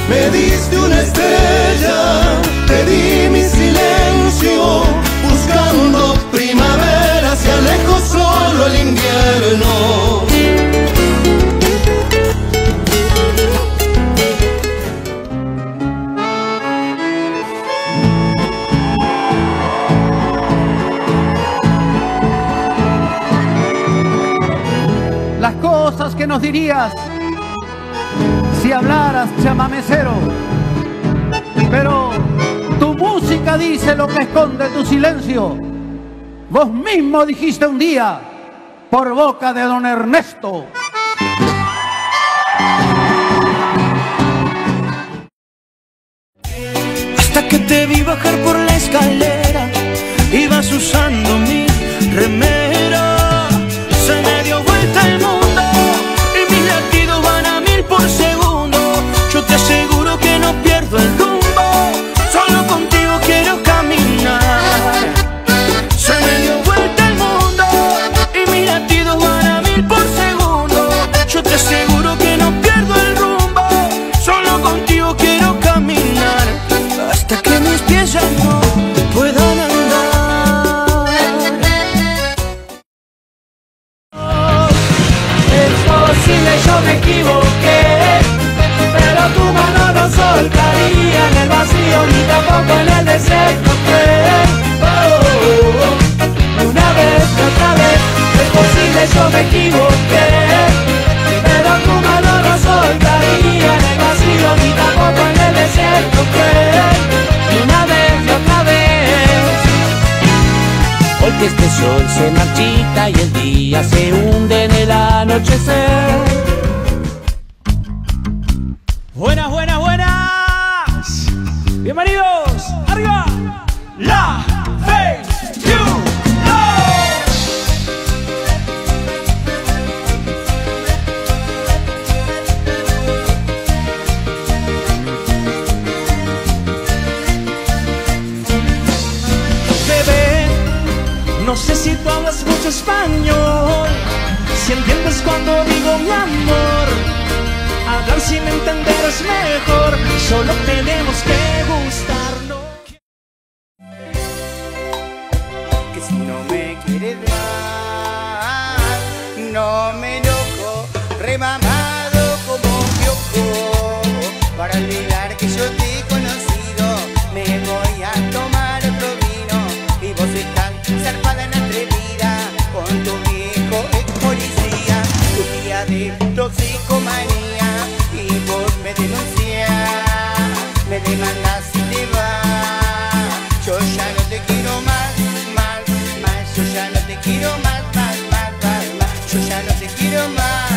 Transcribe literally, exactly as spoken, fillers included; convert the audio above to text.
Me diste una estrella, te di mi silencio, buscando primavera, se alejó solo el invierno. Las cosas que nos dirías si hablaras, chamamecero, pero tu música dice lo que esconde tu silencio. Vos mismo dijiste un día por boca de don Ernesto. Hasta que te vi bajar por la escalera, ibas usando mi remera. Se me dio vuelta el mundo y mis latidos van a mil por segundo. Yo te aseguro que no pierdo el rumbo, solo contigo quiero caminar. Se me dio vuelta el mundo y mis latidos van a mil por segundo. Yo te aseguro que no pierdo el rumbo, solo contigo quiero caminar. Hasta que mis pies ya no puedan andar. Es posible, yo me equivoqué, pero tu mano no soltaría en el vacío ni tampoco en el desierto. Oh, una vez, otra vez, es posible, yo me equivoqué, pero tu mano no soltaría en el vacío ni tampoco en el desierto. Una vez y otra vez. Porque este sol se marchita y el día se hunde en el anochecer. Buenas, buenas, buenas. Bienvenidos. Arriba. La Face You Love. Bebé, no sé si tú hablas mucho español, si entiendes cuando digo mi amor. Hablar sin entender es mejor, solo tenemos que gustarnos. Que si no me quieres más, no me enojo, remamado como un piojo. Para olvidar que yo te he conocido, me voy a tomar otro vino. Y vos estás zarpada en atrevida con tu viejo ex policía. Tu día de toxicomanía y vos me denunciás, me demandás y te vas. Yo ya no te quiero más, más, más. Yo ya no te quiero más, más, más, más, más. Yo ya no te quiero más.